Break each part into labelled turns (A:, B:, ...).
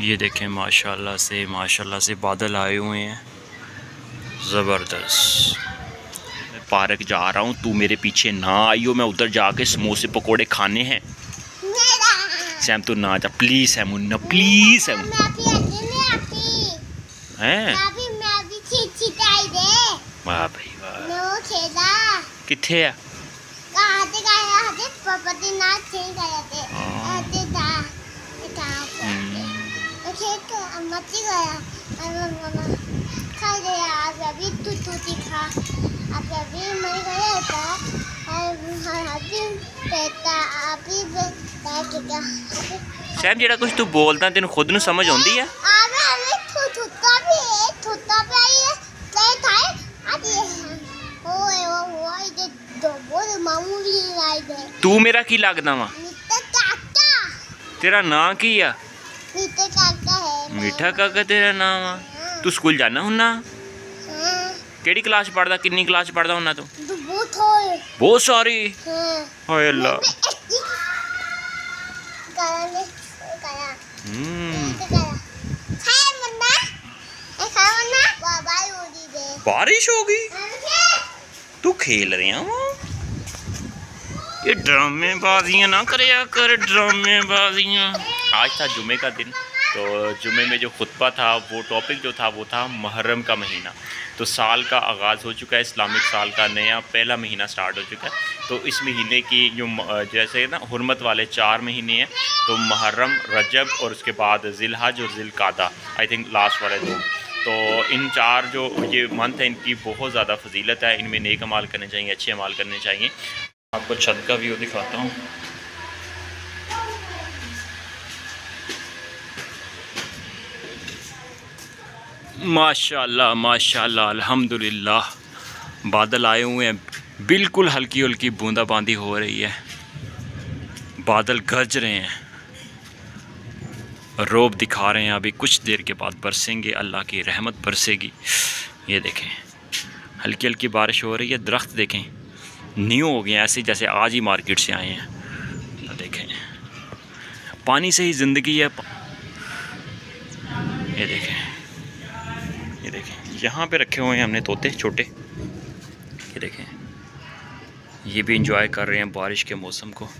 A: ये देखें माशाल्लाह से बादल आए हुए हैं ज़बरदस्त। मैं पार्क जा रहा हूँ, तू मेरे पीछे ना आइयो, मैं उधर जाके समोसे पकोड़े खाने हैं। सैम तू ना जा प्लीज़, है मुन्ना प्लीज़ है हैं। वाह भाई वाह, किथे है? सैम जेड़ा कुछ तू बोलदा तेन खुद नू समझ आउंदी है? तू मेरा की लगदा वा? तेरा नाम की आ? मीठा काका तेरा नाम आ? तू स्कूल जाना हुन्ना? केड़ी क्लास पढ़दा, किन्नी क्लास पढ़दा हुन्ना तू? बहुत सारी। हाय अल्लाह। बारिश होगी? तू खेल रहे हैं? ये ड्रामेबाजियाँ ना करया कर, ड्रामेबाजियाँ। आज था जुमे का दिन, तो जुमे में जो खुतबा था वो टॉपिक जो था वो था मुहर्रम का महीना। तो साल का आगाज़ हो चुका है, इस्लामिक साल का नया पहला महीना स्टार्ट हो चुका है। तो इस महीने की जो जैसे ना हुर्मत वाले 4 महीने हैं, तो मुहर्रम, रजब और उसके बाद ज़िलहज और ज़िलक़ादा, आई थिंक लास्ट वाले 2। तो इन 4 जो ये मंथ है इनकी बहुत ज़्यादा फजीलत है, इनमें नेक अमाल करने चाहिए, अच्छे अमाल करने चाहिए। आपको छत का व्यू दिखाता हूँ। माशाल्लाह माशाल्लाह अल्हम्दुलिल्लाह, बादल आए हुए हैं, बिल्कुल हल्की हल्की बूंदाबांदी हो रही है, बादल गरज रहे हैं, रोब दिखा रहे हैं। अभी कुछ देर के बाद बरसेंगे, अल्लाह की रहमत बरसेगी। ये देखें हल्की हल्की बारिश हो रही है, दरख्त देखें न्यू हो गए, ऐसे जैसे आज ही मार्केट से आए हैं। देखें पानी से ही ज़िंदगी है। ये देखें यहाँ पे रखे हुए हैं हमने तोते छोटे। ये देखें ये भी इंजॉय कर रहे हैं बारिश के मौसम को।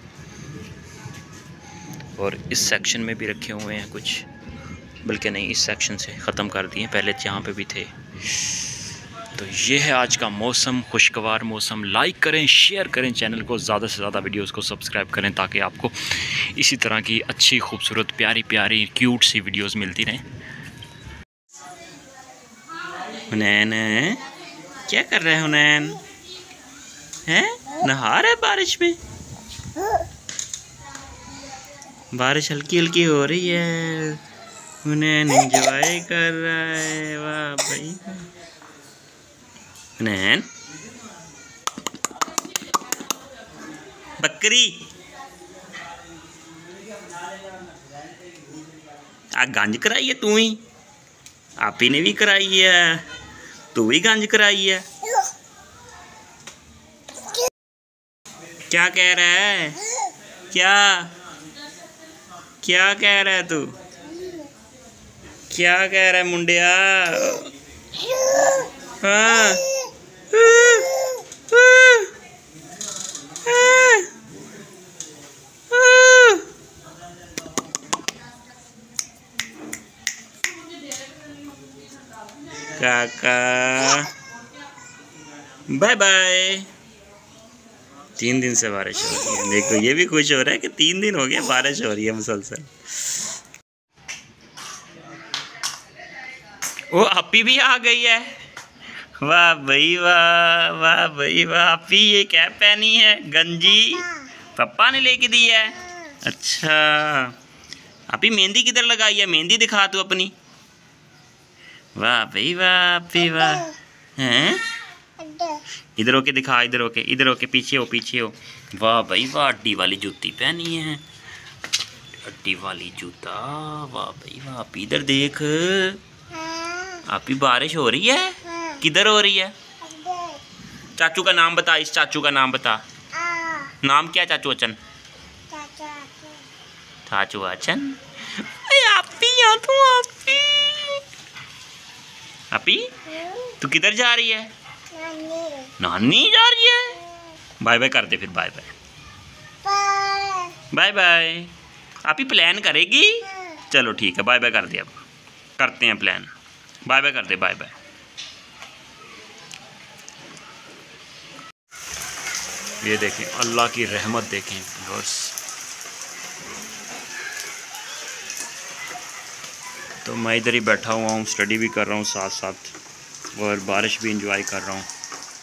A: और इस सेक्शन में भी रखे हुए हैं कुछ, बल्कि नहीं इस सेक्शन से ख़त्म कर दिए, पहले यहाँ पे भी थे। तो ये है आज का मौसम, खुशगवार मौसम। लाइक करें, शेयर करें चैनल को, ज़्यादा से ज़्यादा वीडियोस को सब्सक्राइब करें ताकि आपको इसी तरह की अच्छी खूबसूरत प्यारी प्यारी क्यूट सी वीडियोस मिलती रहें। हुनैन क्या कर रहे हैं? हुनैन हैं नहा रहे बारिश में। बारिश हल्की हल्की हो रही है, हुनैन एंजॉय कर रहा है। वाह भाई हुनैन। बकरी आ गंज कराई है तू ही? आपी ने भी कराई है, तू भी गंज कराई है। क्या कह रहा है? क्या क्या कह रहा है तू? क्या कह रहा है मुंडिया? हाँ काका बाय बाय। 3 दिन से बारिश हो रही है, देखो ये भी खुश हो रहा है कि 3 दिन हो गए बारिश हो रही है मुसलसल। वो अपी भी आ गई है। वाह भाई वाह, वाह भाई वाह। अपी ये क्या पहनी है? गंजी पापा ने लेके दी है। अच्छा अपी मेहंदी किधर लगाई है? मेहंदी दिखा तू अपनी। वाह भाई वाह अपी वाह। हैं इधर होके दिखा, इधर होके पीछे हो। वाह भाई वाह, अड्डी वाली जूती पहनी है, अड्डी वाली जूता। वाह भाई वाह। आप इधर देख, आप ही बारिश हो रही है। किधर हो रही है? चाचू का नाम बता, इस चाचू का नाम बता। नाम क्या चाचू अचन? चाचू अचन। आप ही तू किधर जा रही है? नानी जा रही है। बाय बाय कर दे फिर। Bye bye. Bye bye. आप ही प्लान करेगी? चलो ठीक है, बाय बाय कर दे। अब करते हैं प्लान। बाय बाय कर दे। Bye bye. ये देखें अल्लाह की रहमत देखें बस। तो मैं इधर ही बैठा हुआ हूँ, स्टडी भी कर रहा हूँ साथ साथ और बारिश भी इंजॉय कर रहा हूँ।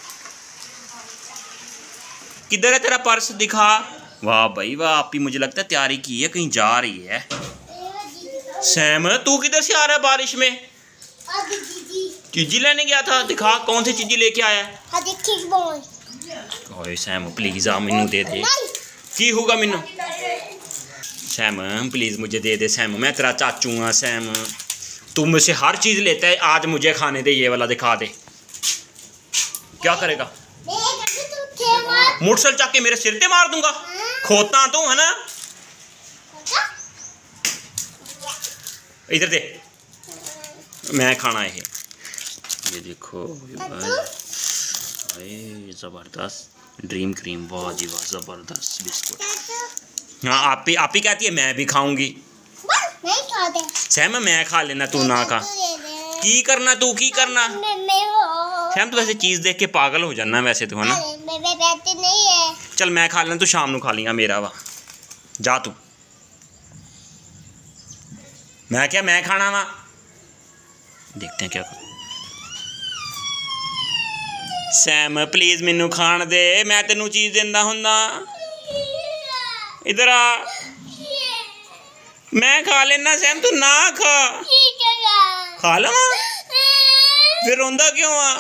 A: किधर है तेरा पर्स? दिखा। वाह भाई वाह, आप ही मुझे लगता है तैयारी की है, कहीं जा रही है। सैम तू किधर से आ रहा है बारिश में? चीजी लेने गया था। दिखा कौन सी चीजी लेके आया? ओए सैम प्लीज आ मैनू दे दे। की होगा मैनू? सैम प्लीज मुझे दे दे। सैम मैं तेरा चाचू हाँ। सैम तू मुझसे हर चीज लेता है, आज मुझे खाने दे। ये वाला दिखा दे। क्या करेगा? मोटरसाइकिल चक के मेरे सिर पे मार दूंगा। खोता तू है ना? इधर दे, मैं खाना है। ये देखो जबरदस्त ड्रीम क्रीम। वाह जी वाह, जबरदस्त बिस्कुट। हाँ आप ही कहती है मैं भी खाऊंगी। सैम मैं खा लेना, तू ना खा। की करना तू? की करना? सैम तू वैसे चीज देख के पागल हो जाना वैसे तो, है ना? नहीं है। चल मैं खा लेना, तू शाम को खा लिया मेरा वा। जा तू। मैं क्या मैं खाना वा? देखते हैं क्या। सैम प्लीज मैनू खान दे, मैं तेनू चीज देंदा हुंदा। इधर आ, मैं खा लेना। सैम तू ना खा। खा लवा फिर रोंदा क्यों आ?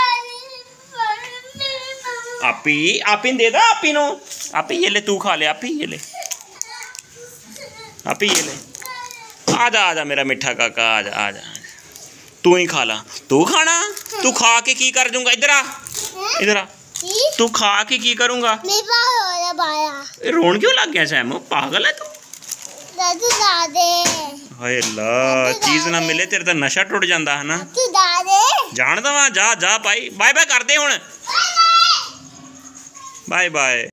A: आप ही दे दा। आप ही ये ले, तू खा ले। आप ही ये ले, आप ही ये ले। आजा आजा मेरा मिठा काका, आजा आजा। तू ही खा ला। तू खाना? तू खा के की कर दूंगा? इधर आ, इधर आ। तू खा के की करूंगा? रोन क्यों लग गया सैम? पागल है तू? हाय अल्लाह, चीज ना मिले तेरे तो नशा टुट जाता है ना। जान दवा। जा जा भाई। बाय बाय कर दे हुण। Bye bye.